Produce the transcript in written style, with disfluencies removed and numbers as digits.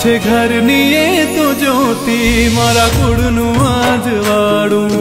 છે ઘરની એ તો જ્યોતિ મારા કુળનું આજ વાળું।